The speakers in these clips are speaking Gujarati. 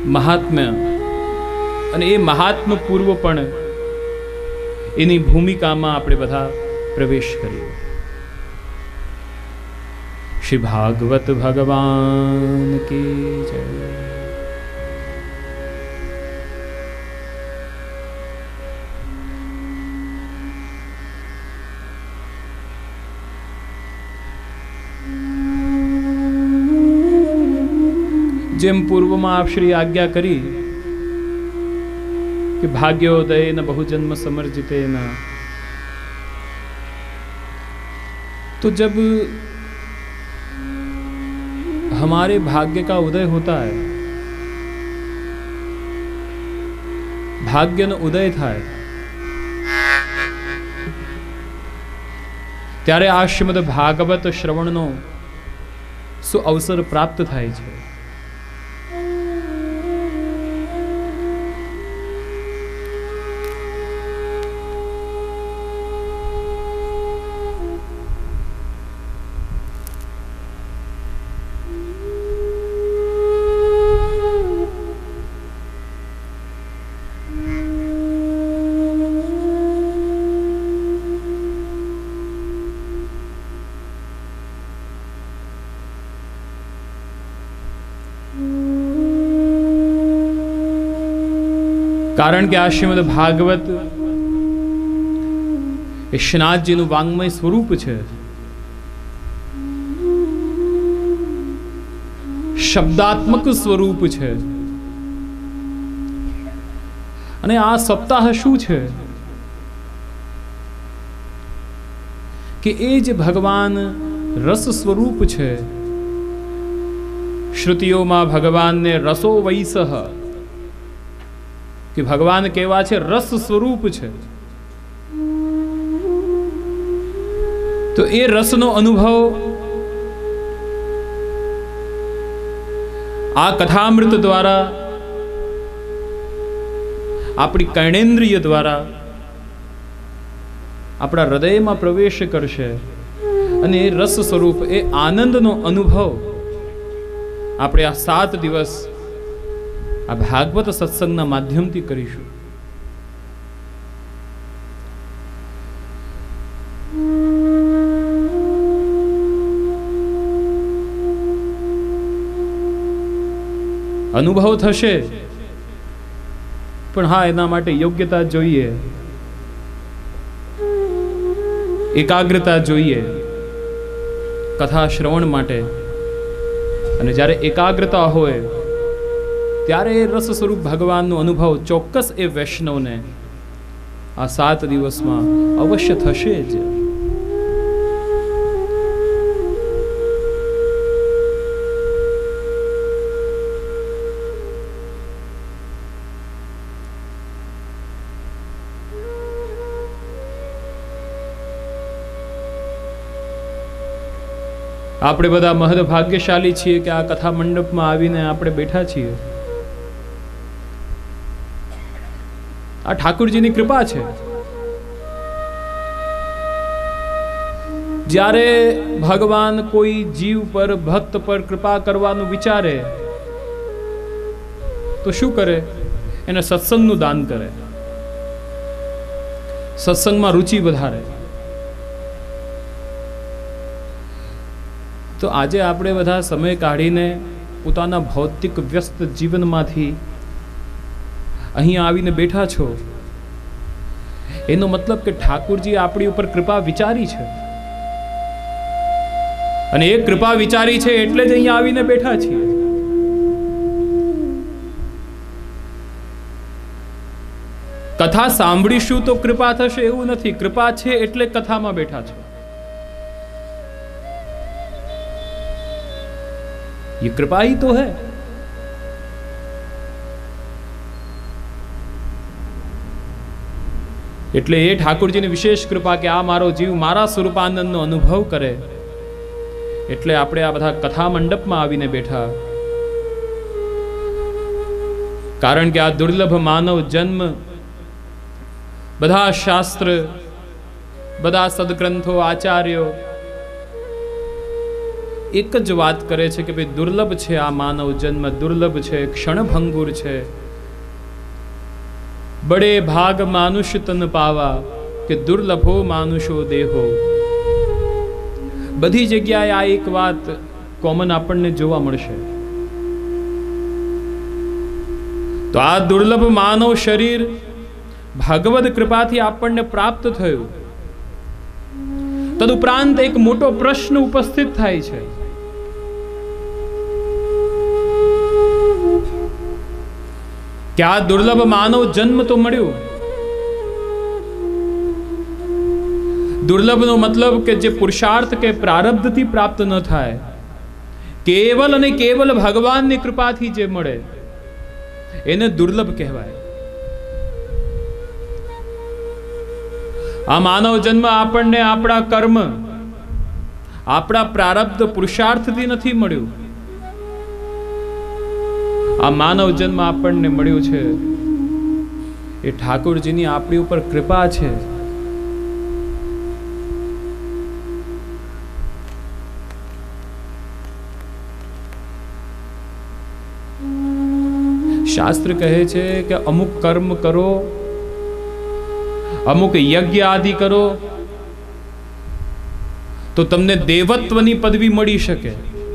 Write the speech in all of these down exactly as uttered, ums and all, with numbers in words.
મહાત્મ્ય અને એ મહાત્મ્ય પૂર્વ પણ એની ભૂમિકામાં આપણે બધા પ્રવેશ કરીએ. શ્રી ભાગવત ભગવાન કી જય. જેમ પૂર્વમાં આપ શ્રી આજ્ઞા કરી कि भाग्योदय न बहुजन्म समर्जिते न, तो जब हमारे भाग्य का उदय होता है, भाग्य नो उदय थाय, त्यारे आ श्रीमद भागवत श्रवणनो सु अवसर प्राप्त थाय छे. कारण के आ श्रीमद भागवत એ શ્રીનાથજીનું વાંગ્મય સ્વરૂપ છે, શબ્દાત્મક સ્વરૂપ છે. અને આ સપ્તાહ શું છે કે એ જે ભગવાન રસ સ્વરૂપ છે, શ્રુતિઓમાં ભગવાનને રસો વૈસહ કે ભગવાન કેવા છે, રસ સ્વરૂપ છે. તો એ રસનો અનુભવ આ કથામૃત દ્વારા, આપણી કર્ણેન્દ્રિય દ્વારા આપણા હૃદયમાં પ્રવેશ કરશે અને એ રસ સ્વરૂપ, એ આનંદનો અનુભવ આપણે આ સાત દિવસ આ ભાગવત સત્સંગના માધ્યમથી કરીશું. અનુભવ થશે, પણ હા, એના માટે યોગ્યતા જોઈએ, એકાગ્રતા જોઈએ કથા શ્રવણ માટે. અને જ્યારે એકાગ્રતા હોય ત્યારે એ રસ સ્વરૂપ ભગવાનનો અનુભવ ચોક્કસ એ વૈષ્ણવને આ સાત દિવસમાં અવશ્ય થશે જ. આપણે બધા મહદ ભાગ્યશાળી છીએ કે આ કથા મંડપમાં આવીને આપણે બેઠા છીએ. આ ઠાકુરજીની કૃપા છે. જ્યારે ભગવાન કોઈ જીવ પર, ભક્ત પર કૃપા કરવાનું વિચારે તો શું કરે? એને સત્સંગનું દાન કરે, સત્સંગમાં રુચિ વધારે. તો આજે આપણે બધા સમય કાઢીને પોતાના ભૌતિક વ્યસ્ત જીવનમાંથી અહીંયા આવીને બેઠા છો, એનો મતલબ કે ઠાકુરજી આપણી ઉપર કૃપા વિચારી છે, અને એ કૃપા વિચારી છે એટલે જ અહીંયા આવીને બેઠા છીએ. કથા સાંભળીશું તો કૃપા થશે એવું નથી. કૃપા છે એટલે કથામાં બેઠા છો. ये कृपा ही तो है. એટલે એ ઠાકુરજીની વિશેષ કૃપા કે આ મારો જીવ મારા સ્વરૂપાનંદનો અનુભવ કરે, એટલે આપણે આ બધા કથા મંડપમાં આવીને બેઠા. કારણ કે આ દુર્લભ માનવ જન્મ, બધા શાસ્ત્ર, બધા સદગ્રંથો, આચાર્યો એક જ વાત કરે છે કે ભાઈ દુર્લભ છે આ માનવ જન્મ, દુર્લભ છે, ક્ષણભંગુર છે. બડે ભાગ માનુષ તન પાવા કે દુર્લભો માનુષો દેહો. બધી જગ્યાએ આ એક વાત કોમન આપણને જોવા મળશે. તો આ દુર્લભ માનવ શરીર ભગવદ કૃપાથી આપણને પ્રાપ્ત થયું. તદુપરાંત એક મોટો પ્રશ્ન ઉપસ્થિત થાય છે કે આ દુર્લભ માનવ જન્મ તો મળ્યું. દુર્લભનો મતલબ કે જે પુરુષાર્થ કે પ્રારબ્ધથી પ્રાપ્ત ન થાય, કેવલ અને કેવલ ભગવાનની કૃપાથી જે મળે એને દુર્લભ કહેવાય. આ માનવ જન્મ આપણને આપણા કર્મ, આપણા પ્રારબ્ધ પુરુષાર્થથી નથી મળ્યું. આ માનવ જન્મ આપણને મળ્યું છે એ ઠાકોરજીની આપણી ઉપર કૃપા છે. શાસ્ત્ર કહે છે કે અમુક કર્મ કરો, અમુક યજ્ઞ આદિ કરો તો તમને દેવત્વની પદવી મળી શકે.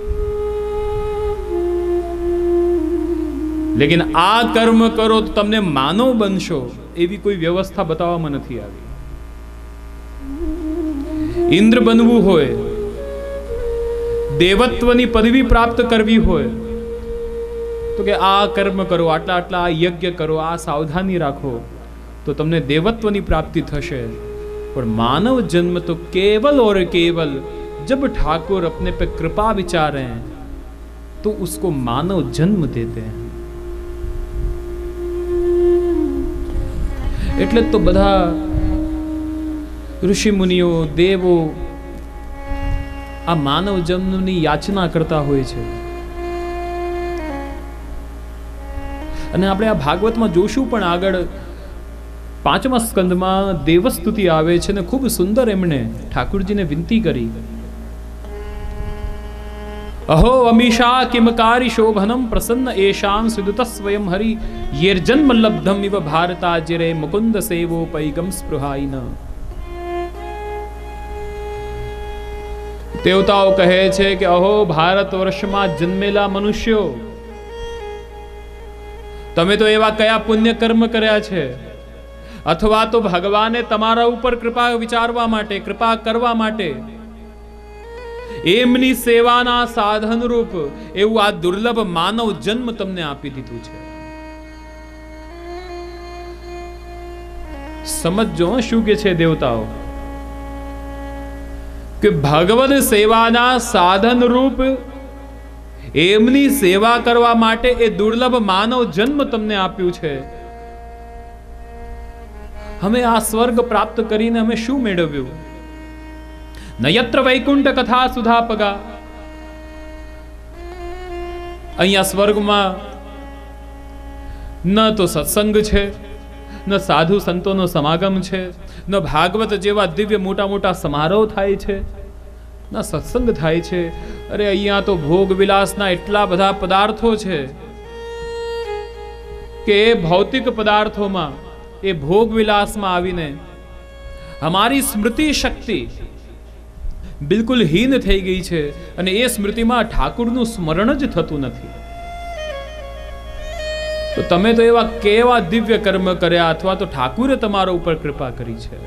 લેકિન આ કર્મ કરો તો તમને માનવ બનશો એવી કોઈ વ્યવસ્થા બતાવવામાં નથી આવી. ઇન્દ્ર બનવું હોય, દેવત્વની પદવી પ્રાપ્ત કરવી હોય તો કે આ કર્મ કરો, આટલા આટલા આ યજ્ઞ કરો, આ સાવધાની રાખો તો તમને દેવત્વની પ્રાપ્તિ થશે. પણ માનવ જન્મ તો केवल और केवल जब ठाकुर अपने पे कृपा विचारे तो उसको मानव जन्म देते हैं. એટલે તો બધા ઋષિ મુનિઓ, દેવો આ માનવ જન્મની યાચના કરતા હોય છે. અને આપણે આ ભાગવતમાં જોશું પણ આગળ પાંચમા સ્કંદમાં દેવસ્તુતિ આવે છે ને ખૂબ સુંદર એમણે ઠાકુરજીને વિનંતી કરી. અહો અમીષા કિમકારી શોભનમ પ્રસન્ન એશામ સુદુત સ્વયં હરિ યેર્જન્મ લબ્ધમ ઇવ ભારતાજરે મુકુંદ સેવો પૈગમ સ્પૃહાઈન. દેવતાઓ કહે છે કે અહો ભારત વર્ષમાં જન્મેલા મનુષ્યો, તમે તો એવા કયા પુણ્ય કર્મ કર્યા છે, અથવા તો ભગવાને તમારા ઉપર કૃપા વિચારવા માટે, કૃપા કરવા માટે એમની સેવાના સાધન રૂપ એવું આ દુર્લભ માનવ જન્મ તમને આપી દીધું છે. સમજો શું કે છે દેવતાઓ કે ભગવદ સેવાના સાધન રૂપ એમની સેવા કરવા માટે એ દુર્લભ માનવ જન્મ તમને આપ્યું છે. અમે આ સ્વર્ગ પ્રાપ્ત કરીને અમે શું મેળવ્યું? નયત્ર વૈકુંઠ કથા સુધાપગા. અહીંયા સ્વર્ગમાં ન તો સત્સંગ છે, ન સાધુ સંતોનો સમાગમ છે, ન ભાગવત જેવા દિવ્ય મોટા મોટા સમારોહ થાય છે, ન સત્સંગ થાય છે. અરે અહીંયા તો ભોગ વિલાસના એટલા બધા પદાર્થો છે કે એ ભૌતિક પદાર્થોમાં, એ ભોગ વિલાસમાં આવીને અમારી સ્મૃતિ શક્તિ બિલકુલ હીન થઈ ગઈ છે અને એ સ્મૃતિમાં ઠાકુરનું સ્મરણ જ થતું નથી. તો તમે તો એવા કેવા દિવ્ય કર્મ કર્યા, અથવા તો ઠાકુરે તમારા ઉપર કૃપા કરી છે.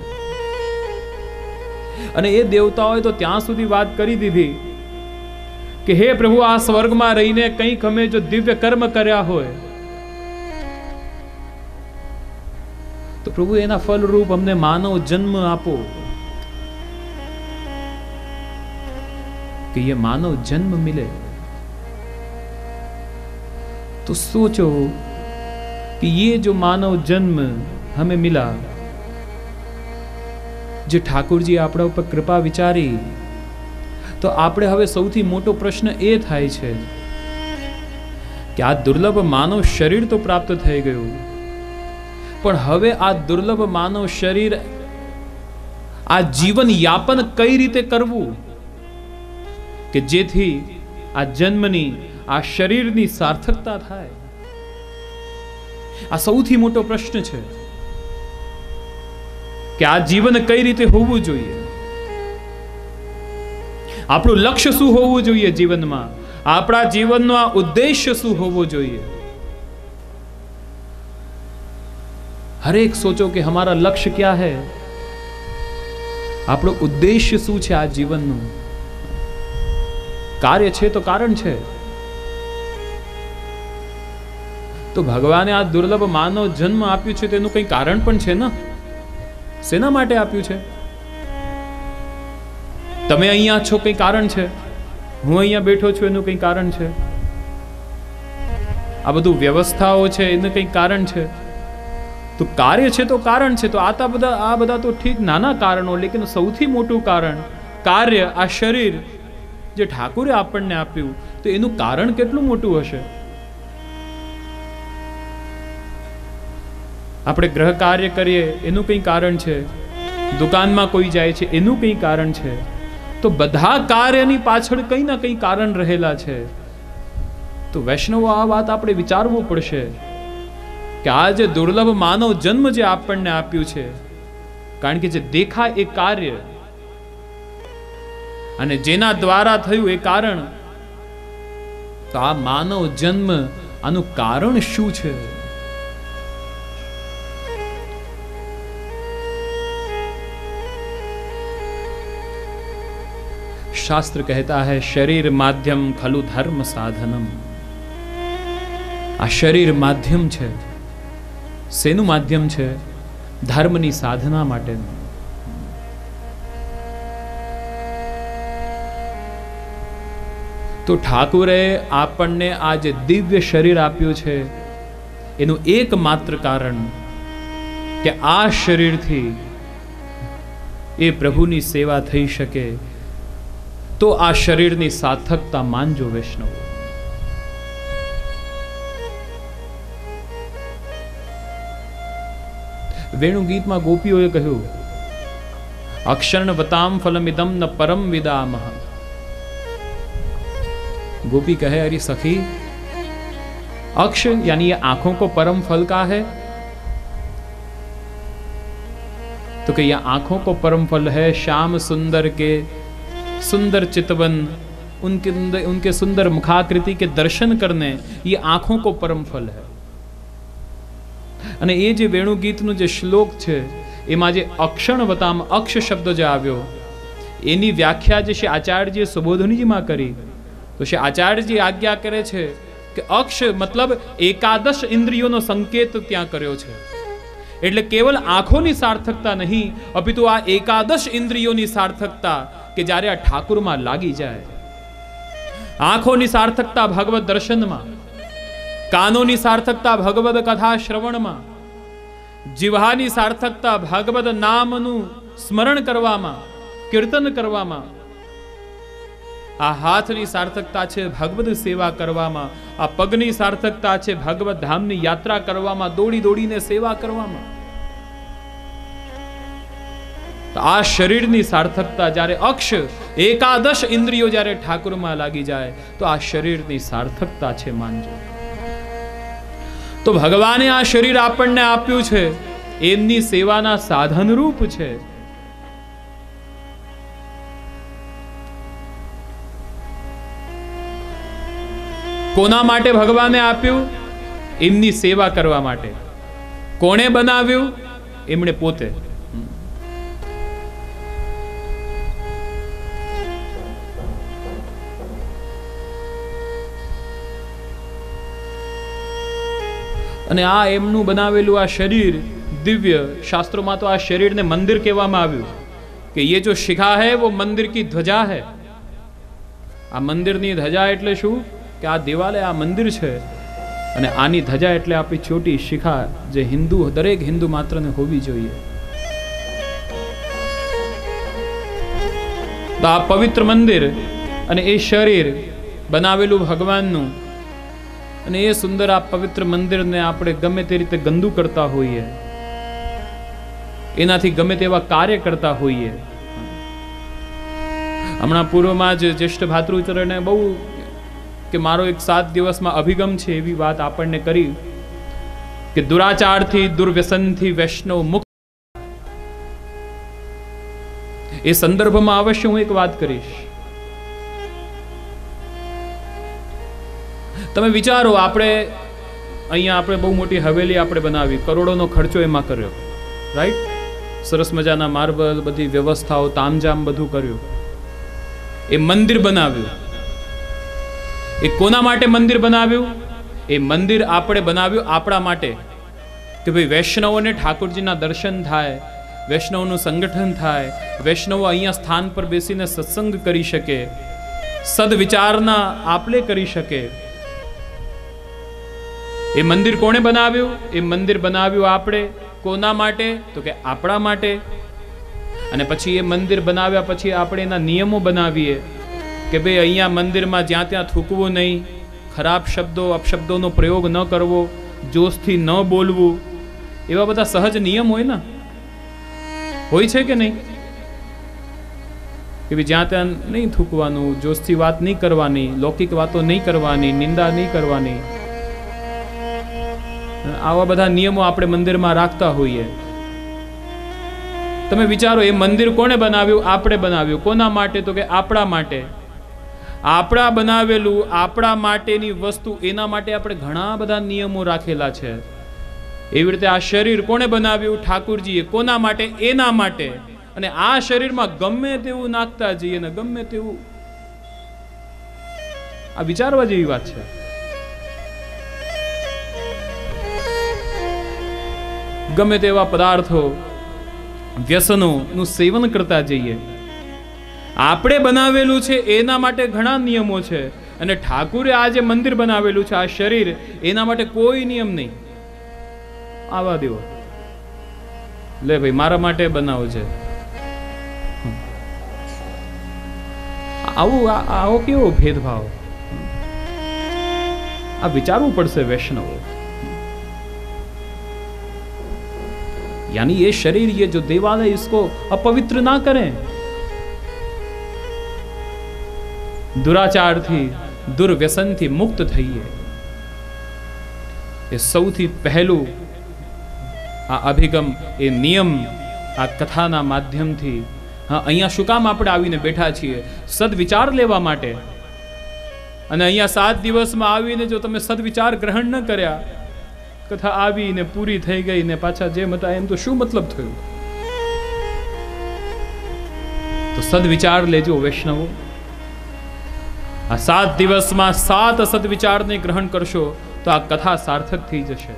અને એ દેવતાઓએ તો ત્યાં સુધી વાત કરી દીધી કે હે પ્રભુ, આ સ્વર્ગમાં રહીને કંઈક અમે જો દિવ્ય કર્મ કર્યા હોય તો પ્રભુ એના ફલ રૂપ અમને માનવ જન્મ આપો, कि ये मानव जन्म मिले. तो सोचो कि ये जो मानव जन्म हमें मिला, जो ठाकुर जी આપણા ઉપર કૃપા વિચારી, તો આપણે હવે સૌથી મોટો પ્રશ્ન એ થાય છે કે આ દુર્લભ માનવ શરીર તો પ્રાપ્ત થઈ ગયું, પણ હવે આ દુર્લભ માનવ શરીર, આ જીવન યાપન કઈ રીતે કરવું કે જેથી આ જન્મની આ શરીરની સાર્થકતા થાય. આ સૌથી મોટો પ્રશ્ન છે કે આ જીવન કઈ રીતે હોવું જોઈએ, આપણું લક્ષ્ય શું હોવું જોઈએ જીવનમાં, આપણા જીવનનો આ ઉદ્દેશ્ય શું હોવો જોઈએ. हरेक सोचो कि हमारा लक्ष्य क्या है, આપણો ઉદ્દેશ્ય શું છે આ જીવનનું. કાર્ય છે તો કારણ છે. તો ભગવાને આ દુર્લભ માનવ જન્મ આપ્યું છે તેનું કંઈ કારણ પણ છે ને. શેના માટે આપ્યું છે? તમે અહીંયા છો કંઈ કારણ છે, હું અહીંયા બેઠો છું એનું કંઈ કારણ છે, આ બધું વ્યવસ્થાઓ છે એનું કંઈ કારણ છે. તો કાર્ય છે તો કારણ છે. તો આતા બધા આ બધા તો ઠીક નાના કારણો, લેકિન સૌથી મોટું કારણ કાર્ય, આ શરીર જે ઠાકુરે આપણને આપ્યું, તો એનું કારણ કેટલું મોટું હશે. આપણે ગ્રહ કાર્ય કરીએ એનું કંઈ કારણ છે, દુકાનમાં કોઈ જાય છે એનું કંઈ કારણ છે. તો બધા કાર્યની પાછળ કંઈ ના કંઈ કારણ રહેલા છે. તો વૈષ્ણવો આ વાત આપણે વિચારવું પડશે કે આ જે દુર્લભ માનવ જન્મ જે આપણને આપ્યું છે, કારણ કે જે દેખાય એ કાર્ય અને જેના દ્વારા થયું એ કારણ, તો આ માનવ જન્મ આનું કારણ શું છે? शास्त्र कहता है शरीर माध्यम खलु धर्म साधनम. આ શરીર માધ્યમ છે. શેનું માધ્યમ છે? ધર્મની સાધના માટેનું. તો ઠાકુરે આપણને આ જે દિવ્ય શરીર આપ્યું છે એનું એકમાત્ર કારણ કે આ શરીરથી એ પ્રભુની સેવા થઈ શકે. તો આ શરીરની સાર્થકતા માનજો વૈષ્ણવ. વેણુ ગીતમાં ગોપીઓએ કહ્યું, અક્ષરણ વતામ ફલમિદમ ન પરમ વિદામહ. गोपी कहे अरे सखी, अक्ष यानी ये आंखों को परम फल का है. तो कि यह आंखों को परम फल है. श्याम सुंदर के सुंदर चितवन, उनके उनके सुंदर मुखाकृति के दर्शन करने, ये आंखों को परम फल है. અને એ જે વેણુ ગીતનો જે શ્લોક છે એમાં જે અક્ષણવતામ અક્ષ શબ્દ જે આવ્યો એની વ્યાખ્યા જે શ્રી આચાર્યજીએ સુબોધનીજીમાં કરી, તો શ્રી આચાર્યજી આજ્ઞા કરે છે કે અક્ષ મતલબ એકાદશ ઇન્દ્રિયોનો સંકેત ત્યાં કર્યો છે. એટલે કેવલ આંખોની સાર્થકતા નહીં, અપિતુ આ એકાદશ ઇન્દ્રિયોની સાર્થકતા કે જ્યારે આ ઠાકુરમાં લાગી જાય. આંખોની સાર્થકતા ભગવત દર્શનમાં, કાનોની સાર્થકતા ભગવદ કથા શ્રવણમાં, જીવહાની સાર્થકતા ભગવદ નામનું સ્મરણ કરવામાં, કીર્તન કરવામાં, આ હાથની સાર્થકતા છે ભગવદ સેવા કરવામાં, આ પગની સાર્થકતા છે ભગવત ધામની યાત્રા કરવામાં, દોડી દોડીને સેવા કરવામાં. તો આ શરીરની સાર્થકતા જ્યારે અક્ષ એકાદશ ઇન્દ્રિયો જ્યારે ઠાકુરમાં લાગી જાય તો આ શરીરની સાર્થકતા છે માનજો. તો ભગવાને આ શરીર આપણને આપ્યું છે એમની સેવાના સાધન રૂપ છે. કોના માટે ભગવાને આપ્યું? એમની સેવા કરવા માટે. કોણે બનાવ્યું? એમણે પોતે. અને આ એમનું બનાવેલું આ શરીર દિવ્ય, શાસ્ત્રોમાં તો આ શરીરને મંદિર કહેવામાં આવ્યું કે ये जो शिखा है वो मंदिर की ध्वजा है. આ મંદિરની ધજા એટલે શું? કે આ દિવાલે આ મંદિર છે અને આની ધજા એટલે આપણી છોટી શિખા, જે હિન્દુ દરેક હિન્દુ માત્રને હોવી જોઈએ. તો આ પવિત્ર મંદિર અને એ શરીર બનાવેલું ભગવાનનું, અને એ સુંદર આ પવિત્ર મંદિરને આપણે ગમે તે રીતે ગંદુ કરતા હોઈએ, એનાથી ગમે તેવા કાર્ય કરતા હોઈએ, હમણાં પૂર્વમાં જ જ્યેષ્ઠ ભાતૃચરણે બહુ કે મારો એક સાત દિવસમાં અભિગમ છે એવી વાત આપણને કરી કે દુરાચારથી દુર્વ્યસનથી વૈષ્ણવ મુક્ત. એ સંદર્ભમાં અવશ્ય હું એક વાત કરીશ. તમે વિચારો, આપણે અહીંયા આપણે બહુ મોટી હવેલી આપણે બનાવી, કરોડોનો ખર્ચો એમાં કર્યો, રાઈટ? સરસ મજાના માર્બલ, બધી વ્યવસ્થાઓ, તામજામ બધું કર્યું. એ મંદિર બનાવ્યું. એ કોના માટે મંદિર બનાવ્યું? એ મંદિર આપણે બનાવ્યું આપણા માટે, કે ભાઈ વૈષ્ણવોને ઠાકોરજીના દર્શન થાય, વૈષ્ણવનું સંગઠન થાય, વૈષ્ણવો અહીંયા સ્થાન પર બેસીને સત્સંગ કરી શકે, સદવિચારના આપલે કરી શકે. એ મંદિર કોણે બનાવ્યું? એ મંદિર બનાવ્યું આપણે. કોના માટે? તો કે આપણા માટે. અને પછી એ મંદિર બનાવ્યા પછી આપણે એના નિયમો બનાવીએ કે ભાઈ અહીંયા મંદિરમાં જ્યાં ત્યાં થૂકવું નહીં, ખરાબ શબ્દો અપશબ્દોનો પ્રયોગ ન કરવો, જોશથી ન બોલવું, એવા બધા સહજ નિયમ હોય ને, હોય છે કે નહીં? કે ભાઈ જ્યાં ત્યાં નહીં થૂકવાનું, જોશથી વાત નહીં કરવાની, લૌકિક વાતો નહીં કરવાની, નિંદા નહીં કરવાની. આવા બધા નિયમો આપણે મંદિરમાં રાખતા હોઈએ. તમે વિચારો, એ મંદિર કોણે બનાવ્યું? આપણે બનાવ્યું. કોના માટે? તો કે આપણા માટે. આપણા બનાવેલું, આપણા માટેની વસ્તુ, એના માટે આપણે ઘણા બધા નિયમો રાખેલા છે. એવી રીતે આ શરીર કોણે બનાવ્યું? ઠાકુરજીએ. કોના માટે? એના માટે. અને આ શરીરમાં ગમે તેવું નાખતા જઈએ ને ગમે તેવું, આ વિચારવા જેવી વાત છે. ગમે તેવા પદાર્થો, વ્યસનોનું સેવન કરતા જઈએ. આપણે બનાવેલું છે એના માટે ઘણા નિયમો છે, અને ઠાકુરે આ જે મંદિર બનાવેલું છે, આ શરીર, એના માટે કોઈ નિયમ નહીં. આવા દેવો, લે ભાઈ મારા માટે બનાવો છે. આવું આવો કેવો ભેદભાવ! આ વિચારવું પડશે વૈષ્ણવો. यानी ये शरीर, ये जो देवालय, इसको अपवित्र ना करें. दुराचारથી, દુર્વ્યસનથી મુક્ત થઈએ. એ સૌથી પહેલું આ અભિગમ, એ નિયમ આ કથાના માધ્યમથી. હા, અહીંયા શું કામ આપણે આવીને બેઠા છીએ? સદવિચાર લેવા માટે. અને અહીંયા સાત દિવસમાં આવીને જો તમે સદવિચાર ગ્રહણ ન કર્યા, કથા આવી ને પૂરી થઈ ગઈ ને પાછા જેમ હતા એમ, તો શું મતલબ થયું? તો સદવિચાર લેજો વૈષ્ણવો. આ સાત દિવસમાં સાત સદવિચારને ગ્રહણ કરશો તો આ કથા સાર્થક થઈ જશે.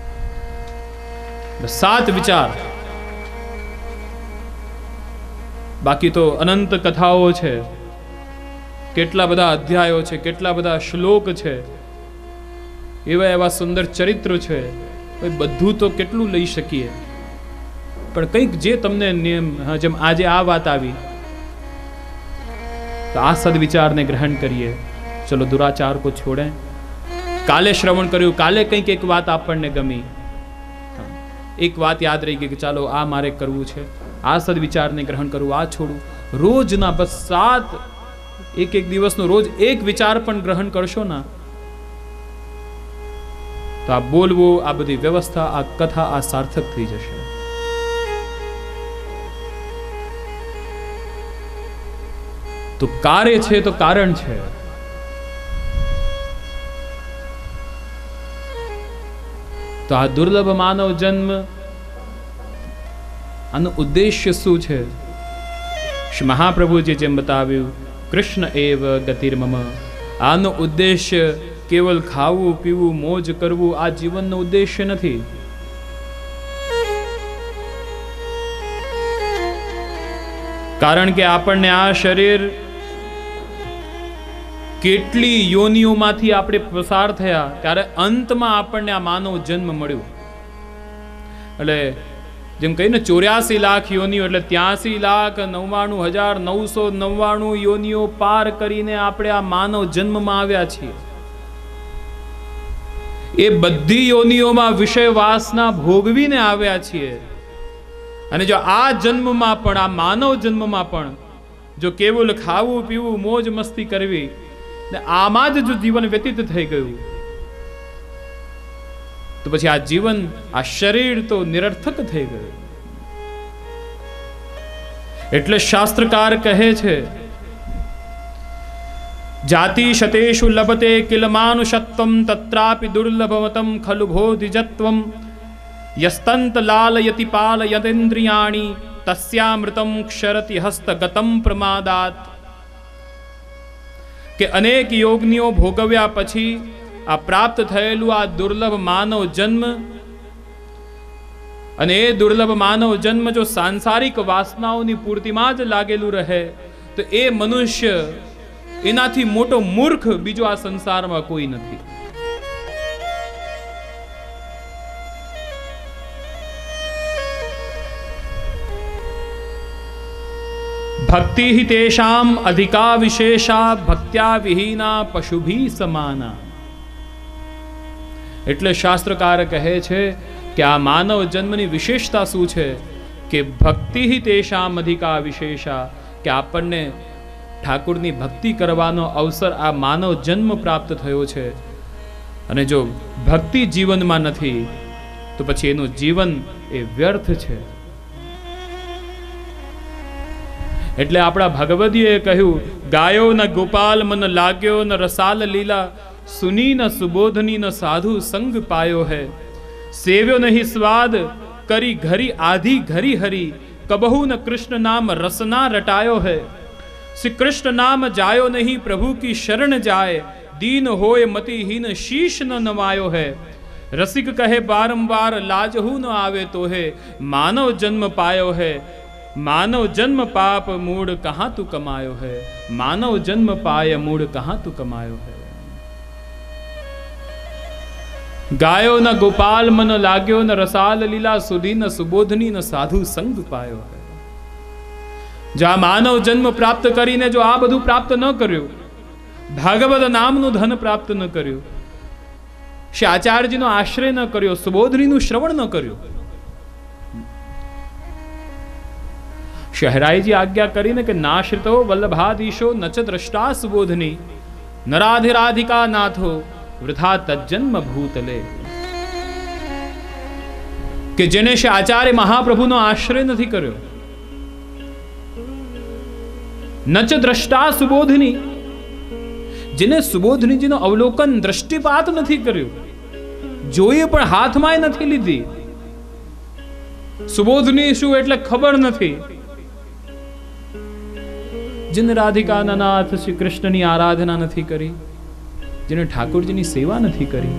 સાત વિચાર. બાકી તો અનંત કથાઓ છે, કેટલા બધા અધ્યાયો છે, કેટલા બધા શ્લોક છે, એવા એવા સુંદર ચરિત્ર છે. બધું તો કેટલું લઈ શકીએ, પણ કંઈક જે તમને નિયમ, જેમ આજે આ વાત આવી, તો આ સદવિચારને ગ્રહણ કરીએ. ચલો દુરાચાર કો છોડે. કાલે શ્રવણ કર્યું, કાલે કંઈક એક વાત આપણને ગમી, એક વાત યાદ રહી ગઈ કે ચાલો આ મારે કરવું છે, આ સદવિચારને ગ્રહણ કરવું, આ છોડવું. રોજના બસ સાત, એક એક દિવસનો રોજ એક વિચાર પણ ગ્રહણ કરશો ના, તો આ બોલવું, આ બધી વ્યવસ્થા, આ કથા, આ સાર્થક થઈ જશે. તો કાર્ય છે તો કારણ છે. તો આ દુર્લભ માનવ જન્મ, આનો ઉદ્દેશ્ય શું છે? શ્રી મહાપ્રભુજી જેમ બતાવ્યું, કૃષ્ણ એવ ગતિર્મમ. આનો ઉદ્દેશ્ય કેવલ ખાવું પીવું મોજ કરવું આ જીવનનો ઉદ્દેશ્ય નથી. કારણ કે આપણને આ શરીર કેટલી યોનિઓમાંથી આપણે પસાર થયા, ત્યારે અંતમાં આપણને આ માનવ જન્મ મળ્યો. એટલે જેમ કહીને ચોર્યાસી લાખ યોનિઓ, એટલે ત્યાસી લાખ નવ્વાણું હજાર નવસો નવ્વાણું યોનિઓ પાર કરીને આપણે આ માનવ જન્મમાં આવ્યા છીએ. એ બધી યોનિઓમાં વિષય વાસના ભોગવીને આવ્યા છીએ. અને જો આ જન્મમાં પણ, આ માનવ જન્મમાં પણ જો કેવલ ખાવું પીવું મોજ મસ્તી કરવી ને આમાં જ જો જીવન વ્યતીત થઈ ગયું તો પછી આ જીવન, આ શરીર તો નિરર્થક થઈ ગયું. એટલે શાસ્ત્રકાર કહે છે, જાતિ શતેષુ લભતે કિલ માનુષત્વમ તત્રાપી દુર્લભમતમ ખલુ બોધિજત્વમ યસ્તંત લાલયતિ પાલયતેન્દ્રિયાણી તસ્યામૃતમ ક્ષરતિ હસ્તગતમ પ્રમાદાત. કે અનેક યોગનીઓ ભોગવ્યા પછી આ પ્રાપ્ત થયેલું આ દુર્લભ માનવ જન્મ, અને એ દુર્લભ માનવ જન્મ જો સાંસારિક વાસનાઓની પૂર્તિમાં જ લાગેલું રહે તો એ મનુષ્ય એનાથી મોટો મૂર્ખ બીજો આ સંસારમાં કોઈ નથી. ભક્તિ હિ તેષામ અધિકા વિશેષા ભક્ત્યા વિહીના પશુભી સમાના. એટલે શાસ્ત્રકાર કહે છે કે આ માનવ જન્મની વિશેષતા શું છે કે ભક્તિ હિ તેષામ અધિકા વિશેષા, કે આપણને ઠાકુરની ભક્તિ કરવાનો અવસર આ માનવ જન્મ પ્રાપ્ત થયો છે. અને જો ભક્તિ જીવનમાં નથી તો પછી એનું જીવન એ વ્યર્થ છે. એટલે આપણા ભગવદીએ કહ્યું, ગાયો ન ગોપાલ મન લાગ્યો ન રસાલ લીલા સુની ન સુબોધની ન સાધુ સંગ પાયો હૈ સેવ્યો નહીં સ્વાદ કરી ઘરી આધી ઘરી હરી કબહુ ન કૃષ્ણ નામ રસના રટાયો હૈ. શ્રી કૃષ્ણ નામ જાયો નહીં પ્રભુ કી શરણ જાય દીન હોય મતિહીન શીશ ન નવાયો હૈ. રસિક કહે બારંબાર લાજહુ ન આવે તો હે માનવ જન્મ પાયો હૈ. मानव जन्म पाप मूड कहां तू कमायो है मानव जन्म पाय मूड कहां तू कमायो है. गायो न गोपाल मन लाग्यो न रसाल लीला सुधी न सुबोधनी न साधु संग पायो है. जो आ मानव जन्म प्राप्त करीने जो आ બધું પ્રાપ્ત ન કર્યું, ભાગવત નામનું ધન પ્રાપ્ત ન કર્યું, શ્રી આચાર્યજીનો આશ્રય ન કર્યો, સુબોધનીનું શ્રવણ ન કર્યું, શહેરાઈજી આજ્ઞા કરીને કે નાશ્રિતો વલ્લભાધીશો નચ દ્રષ્ટા સુબોધની નરાધિરાધિકા નાથો વૃથા તજન્મ ભૂતલે. કે જેને શ્રી આચાર્ય મહાપ્રભુનો આશ્રય નથી કર્યો, નચ દ્રષ્ટા સુબોધની, જેને સુબોધનીજીનો અવલોકન દ્રષ્ટિપાત નથી કર્યો, જોઈએ પણ હાથમાં નથી લીધી, સુબોધની શું એટલે ખબર નથી, જેને રાધિકાના નાથ શ્રી કૃષ્ણની આરાધના નથી કરી, જેને ઠાકોરજીની સેવા નથી કરી,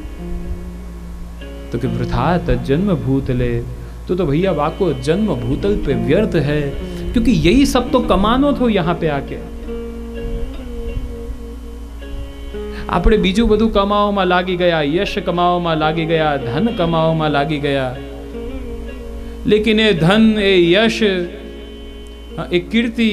तो कि वृथा जन्म भूतले, तो तो भैया वाको जन्म भूतल पे व्यर्थ है, क्योंकि यही सब तो कमानो थो यहाँ पे आके. આપણે બીજું બધું કમાવામાં લાગી ગયા, યશ કમાવામાં લાગી ગયા, ધન કમાવામાં લાગી ગયા, લેકિન એ ધન, એ યશ, એ કીર્તિ,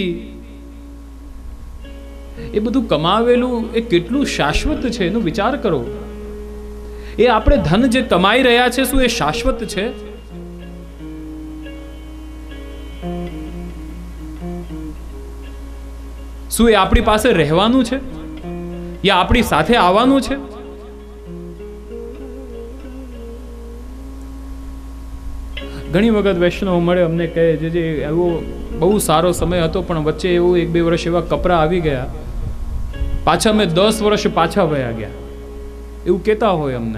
એ બધું કમાવેલું એ કેટલું શાશ્વત છે એનો વિચાર કરો. એ આપણે ધન જે કમાઈ રહ્યા છે શું એ શાશ્વત છે? શું એ આપણી પાસે રહેવાનું છે યા આપણી સાથે આવવાનું છે? ઘણી વખત વૈષ્ણવ મળે અમને કહે છે જે એવો બહુ સારો સમય હતો પણ વચ્ચે એવું એક બે વર્ષ એવા કપરા આવી ગયા, પાછા મેં દસ વર્ષ પાછા વયા ગયા, એવું કહેતા હોય અમને.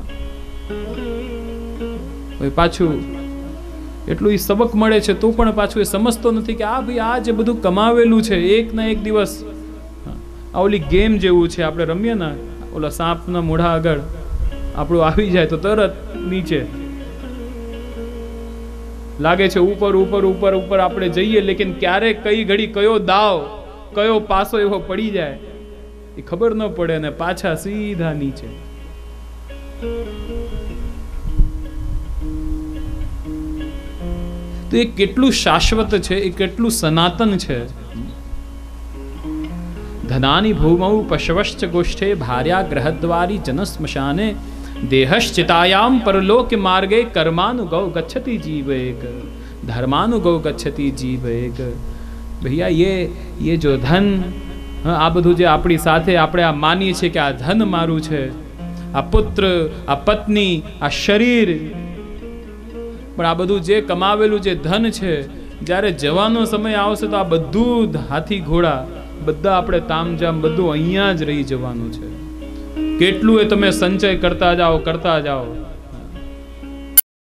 પાછું એટલું એ સબક મળે છે તો પણ પાછું એ સમજતો નથી કે આ ભાઈ આ જે બધું કમાવેલું છે એક ના એક દિવસ આ ઓલી ગેમ જેવું છે, આપણે રમીએ ને ઓલા સાપના મોઢા આગળ આપણું આવી જાય તો તરત નીચે લાગે છે, ઉપર ઉપર ઉપર ઉપર આપણે જઈએ, લેકિન ક્યારે કઈ ઘડી કયો દાવ કયો પાસો એવો પડી જાય એ ખબર ન પડે અને પાછા સીધા નીચે. તો એ કેટલું શાશ્વત છે, એ કેટલું સનાતન છે. ધનાની ભૂમૌ પશવશ્ચ ગોષ્ઠે ભાર્યા ગ્રહદ્વારી જનસ્મશાને દેહશ્ચિતાયામ પરલોક માર્ગે કર્માનુગૌ ગચ્છતિ જીવ એક ધર્માનુગૌ ગચ્છતિ જીવ એક. ભૈયા ये ये जो ધન, આ બધું જે આપણી સાથે આપણે આ માનીએ છીએ કે આ ધન મારું છે, આ પુત્ર, આ પત્ની, આ શરીર, પણ આ બધું જે કમાવેલું જે ધન છે, જ્યારે જવાનો સમય આવશે તો આ બધું હાથી ઘોડા બધા આપણે તામજામ બધું અહીંયા જ રહી જવાનું છે. કેટલું એ તમે સંચય કરતા જાઓ કરતા જાઓ,